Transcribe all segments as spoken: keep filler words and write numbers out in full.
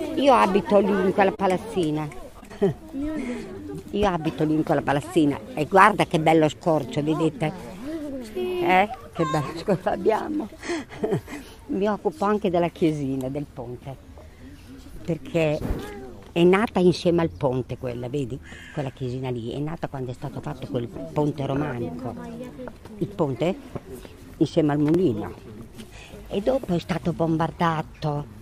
Io abito lì in quella palazzina. Io abito lì in quella palazzina e guarda che bello scorcio, vedete? Eh? Che bello scorcio abbiamo. Mi occupo anche della chiesina, del ponte, perché è nata insieme al ponte quella, vedi? Quella chiesina lì, è nata quando è stato fatto quel ponte romanico. Il ponte insieme al mulino. E dopo è stato bombardato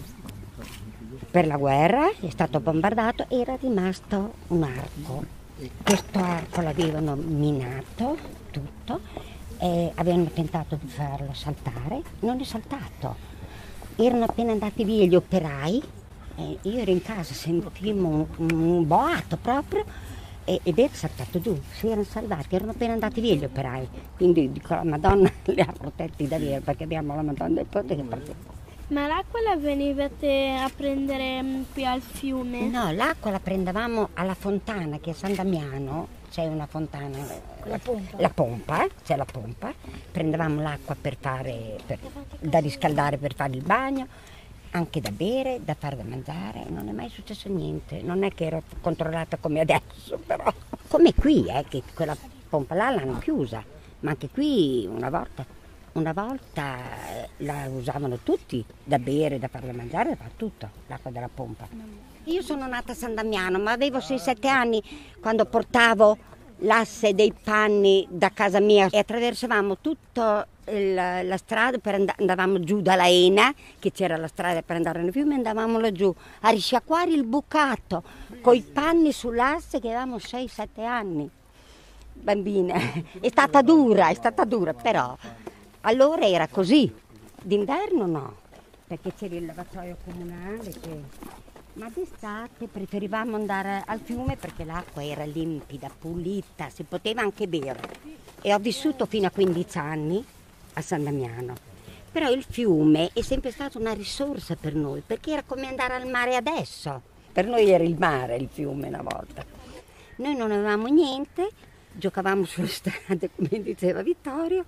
per la guerra, è stato bombardato e era rimasto un arco. Questo arco l'avevano minato tutto e avevano tentato di farlo saltare, non è saltato. Erano appena andati via gli operai e io ero in casa, sentimmo un, un boato proprio e, ed era saltato giù, si erano salvati, erano appena andati via gli operai. Quindi dico, la Madonna li ha protetti davvero, perché abbiamo la Madonna del Ponte che protegge. Ma l'acqua la venivate a prendere qui al fiume? No, l'acqua la prendevamo alla fontana, che a San Damiano c'è una fontana, La pompa. la pompa, c'è la pompa, prendevamo l'acqua per fare, per, da riscaldare per fare il bagno, anche da bere, da fare da mangiare, non è mai successo niente, non è che ero controllata come adesso, però come qui, eh, che quella pompa là l'hanno chiusa, ma anche qui una volta. Una volta la usavano tutti, da bere, da fare da mangiare, da fare tutto, l'acqua della pompa. Io sono nata a San Damiano, ma avevo sei sette anni quando portavo l'asse dei panni da casa mia e attraversavamo tutta la strada, per and- andavamo giù dalla Ena, che c'era la strada per andare nel fiume, andavamo laggiù a risciacquare il bucato, coi panni sull'asse che avevamo sei sette anni. Bambine, è stata dura, è stata dura, però... Allora era così, d'inverno no, perché c'era il lavatoio comunale, che... ma d'estate preferivamo andare al fiume perché l'acqua era limpida, pulita, si poteva anche bere. E ho vissuto fino a quindici anni a San Damiano, però il fiume è sempre stata una risorsa per noi, perché era come andare al mare adesso. Per noi era il mare il fiume una volta. Noi non avevamo niente, giocavamo sulle strade come diceva Vittorio,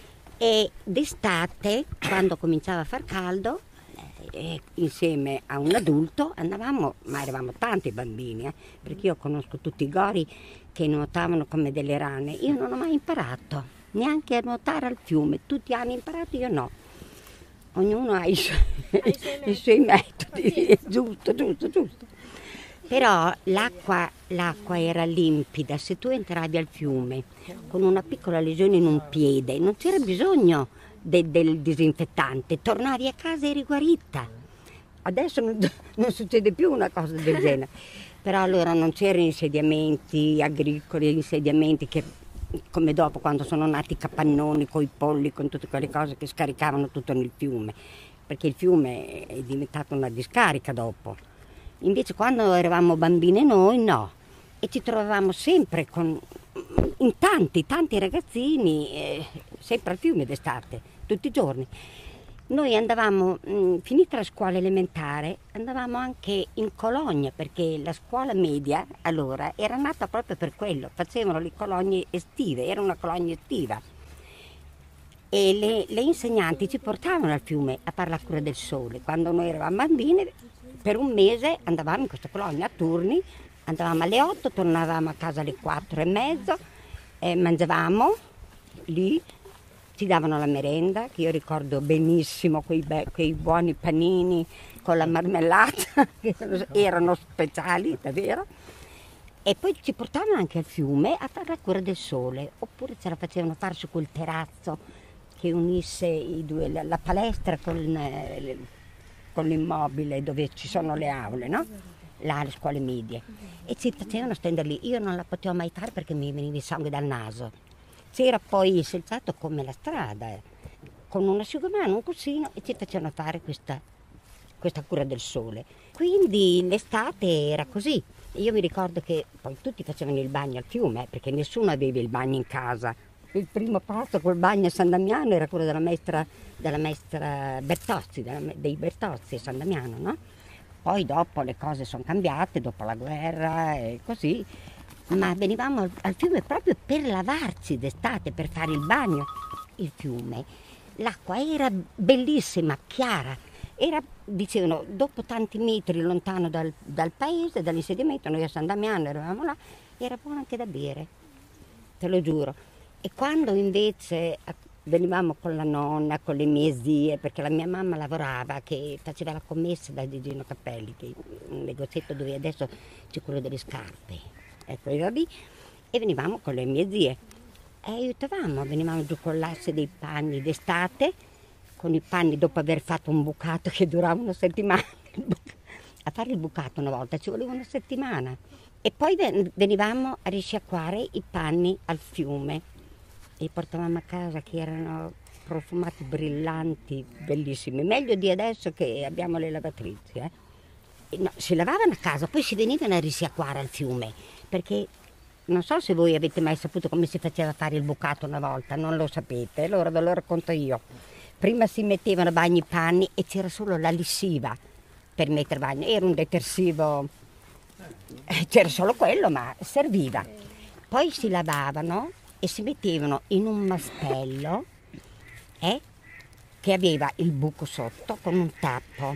e d'estate, quando cominciava a far caldo, eh, insieme a un adulto andavamo, ma eravamo tanti bambini, eh, perché io conosco tutti i gori che nuotavano come delle rane. Io non ho mai imparato, neanche a nuotare al fiume, tutti hanno imparato, io no. Ognuno ha i suoi, i suoi metodi, giusto, giusto, giusto. Però l'acqua, l'acqua era limpida, se tu entravi al fiume con una piccola lesione in un piede non c'era bisogno de, del disinfettante, tornavi a casa e eri guarita. Adesso non, non succede più una cosa del genere, però allora non c'erano insediamenti agricoli, insediamenti che, come dopo quando sono nati i capannoni con i polli, con tutte quelle cose che scaricavano tutto nel fiume, perché il fiume è diventato una discarica dopo. Invece quando eravamo bambine noi no, e ci trovavamo sempre con, in tanti, tanti ragazzini, eh, sempre al fiume d'estate, tutti i giorni. Noi andavamo, mh, finita la scuola elementare, andavamo anche in colonia, perché la scuola media allora era nata proprio per quello, facevano le colonie estive, era una colonia estiva. E le, le insegnanti ci portavano al fiume a fare la cura del sole. Quando noi eravamo bambine, per un mese andavamo in questa colonia a turni, andavamo alle otto, tornavamo a casa alle quattro e mezzo, eh, mangiavamo lì, ci davano la merenda, che io ricordo benissimo, quei, be- quei buoni panini con la marmellata, che erano speciali, davvero. E poi ci portavano anche al fiume a fare la cura del sole, oppure ce la facevano fare su quel terrazzo che unisse i due, la, la palestra con... Eh, con l'immobile dove ci sono le aule, no? Là, le scuole medie. E ci facevano stendere lì. Io non la potevo mai fare perché mi veniva il sangue dal naso. C'era poi il selciato come la strada, eh, con un asciugamano, un cuscino, e ci facevano fare questa, questa cura del sole. Quindi l'estate era così. Io mi ricordo che poi tutti facevano il bagno al fiume, eh, perché nessuno aveva il bagno in casa. Il primo passo col bagno a San Damiano era quello della maestra, della maestra Bertozzi, della, dei Bertozzi a San Damiano, no? Poi dopo le cose sono cambiate, dopo la guerra e così, ma venivamo al, al fiume proprio per lavarci d'estate, per fare il bagno. Il fiume, l'acqua era bellissima, chiara, Era, dicevano, dopo tanti metri lontano dal, dal paese, dall'insediamento, noi a San Damiano eravamo là, era buono anche da bere, te lo giuro. E quando invece venivamo con la nonna, con le mie zie, perché la mia mamma lavorava, che faceva la commessa da Gigino Cappelli, che è un negozietto dove adesso c'è quello delle scarpe, ecco, era lì, e venivamo con le mie zie e aiutavamo, venivamo giù con l'asse dei panni d'estate, con i panni dopo aver fatto un bucato che durava una settimana. A fare il bucato una volta ci voleva una settimana. E poi venivamo a risciacquare i panni al fiume e portavamo a casa, che erano profumati, brillanti, bellissimi. Meglio di adesso che abbiamo le lavatrici. Eh? E no, si lavavano a casa, poi si venivano a risciacquare al fiume, perché non so se voi avete mai saputo come si faceva a fare il bucato una volta, non lo sapete, allora ve lo racconto io. Prima si mettevano a bagno i panni e c'era solo la lissiva per mettere a bagno, era un detersivo, c'era solo quello, ma serviva. Poi si lavavano e si mettevano in un mastello eh, che aveva il buco sotto con un tappo,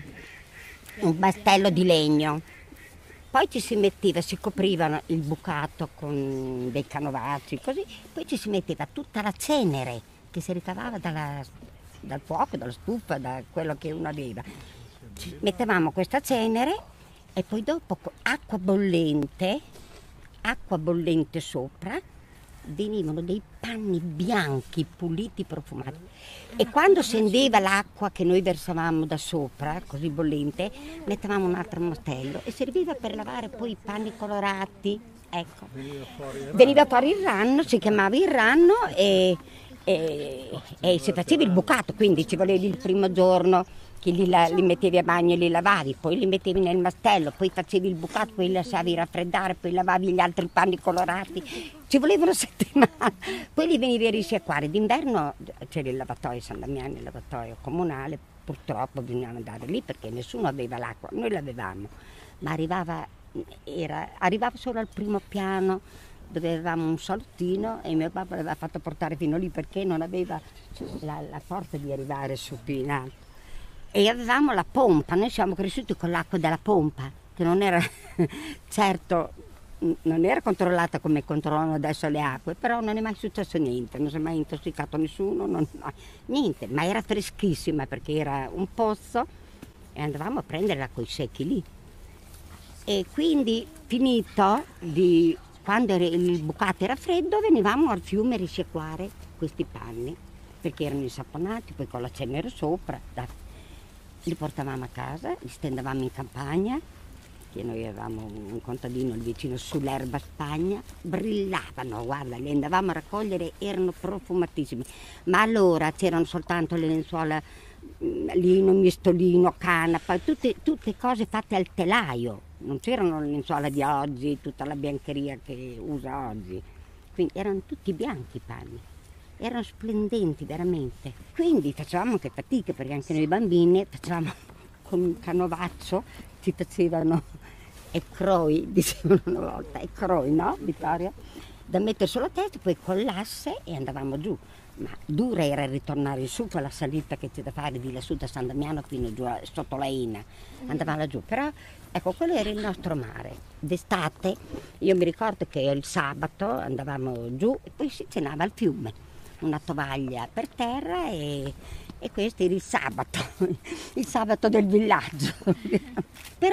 un mastello di legno. Poi ci si metteva, si coprivano il bucato con dei canovacci, così, poi ci si metteva tutta la cenere che si ricavava dalla, dal fuoco, dalla stufa, da quello che uno aveva. Ci mettevamo questa cenere e poi dopo acqua bollente, acqua bollente sopra, venivano dei panni bianchi, puliti, profumati. E quando scendeva l'acqua che noi versavamo da sopra, così bollente, mettevamo un altro mastello e serviva per lavare poi i panni colorati. Ecco. Veniva fuori il ranno, si chiamava il ranno e, e, e si faceva il bucato, quindi ci volevi il primo giorno che li, li mettevi a bagno e li lavavi, poi li mettevi nel mastello, poi facevi il bucato, poi li lasciavi raffreddare, poi lavavi gli altri panni colorati, ci volevano settimane, poi li venivi a risciacquare. D'inverno c'era il lavatoio San Damiano, il lavatoio comunale, purtroppo bisognava andare lì perché nessuno aveva l'acqua, noi l'avevamo, ma arrivava, era, arrivava solo al primo piano dove avevamo un salottino e mio papà l'aveva fatto portare fino lì perché non aveva la, la forza di arrivare su più in alto. E avevamo la pompa, noi siamo cresciuti con l'acqua della pompa, che non era, certo, non era controllata come controllano adesso le acque, però non è mai successo niente, non si è mai intossicato nessuno, non, no, niente, ma era freschissima perché era un pozzo e andavamo a prendere l'acqua secchi lì. E quindi finito, di, quando il bucato era freddo, venivamo al fiume a risciacquare questi panni, perché erano insaponati, poi con la cenere sopra. Da, li portavamo a casa, li stendavamo in campagna, che noi avevamo un contadino lì vicino sull'erba spagna, brillavano, guarda, li andavamo a raccogliere, erano profumatissimi. Ma allora c'erano soltanto le lenzuola, lino, mistolino, canapa, tutte, tutte cose fatte al telaio, non c'erano le lenzuola di oggi, tutta la biancheria che usa oggi, quindi erano tutti bianchi i panni. Erano splendenti veramente, quindi facevamo anche fatica perché anche noi bambini facevamo con un canovaccio, ci facevano e croi, dicevano una volta, e croi, no Vittoria? Da mettere sulla testa, poi con l'asse e andavamo giù, ma dura era ritornare su con la salita che c'è da fare di lassù da San Damiano fino giù a, sotto la Ina, andavamo giù, però ecco quello era il nostro mare. D'estate io mi ricordo che il sabato andavamo giù e poi si cenava al fiume. Una tovaglia per terra e, e questo era il sabato, il sabato del villaggio. Però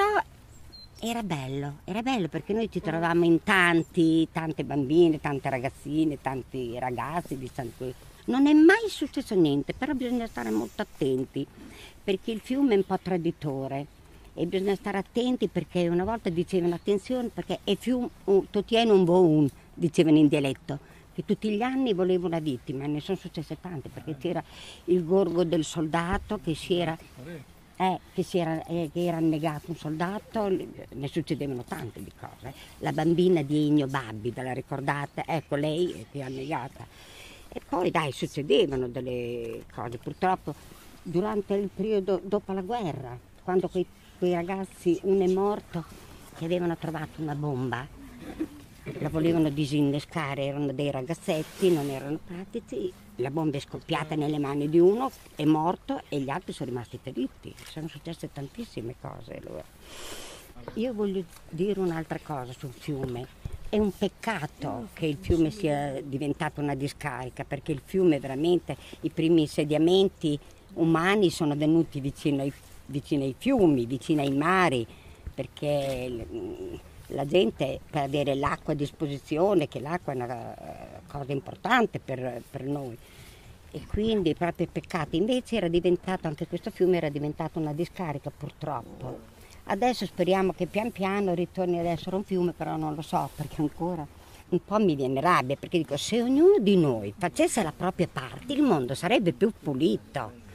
era bello, era bello perché noi ci trovavamo in tanti, tante bambine, tante ragazzine, tanti ragazzi di San Questo. Non è mai successo niente, però bisogna stare molto attenti perché il fiume è un po' traditore e bisogna stare attenti perché una volta dicevano attenzione perché è fiume, tu tieni un buon, dicevano in dialetto. Che tutti gli anni voleva una vittima, ne sono successe tante perché c'era il gorgo del soldato che si era, eh, che si era, eh, che era annegato un soldato, ne succedevano tante di cose. La bambina di Ennio Babbi, ve la ricordate? Ecco lei che è annegata. E poi dai succedevano delle cose, purtroppo durante il periodo dopo la guerra, quando quei, quei ragazzi, uno è morto, che avevano trovato una bomba. la volevano disinnescare, erano dei ragazzetti, non erano pratici, la bomba è scoppiata nelle mani di uno, è morto e gli altri sono rimasti feriti. Sono successe tantissime cose allora. Io voglio dire un'altra cosa sul fiume. È un peccato che il fiume sia diventato una discarica, perché il fiume veramente, i primi insediamenti umani sono venuti vicino ai, vicino ai fiumi, vicino ai mari, perché la gente per avere l'acqua a disposizione, che l'acqua è una cosa importante per, per noi, e quindi proprio peccato. Invece era diventato, anche questo fiume era diventato una discarica purtroppo. Adesso speriamo che pian piano ritorni ad essere un fiume, però non lo so, perché ancora un po' mi viene rabbia, perché dico, se ognuno di noi facesse la propria parte il mondo sarebbe più pulito.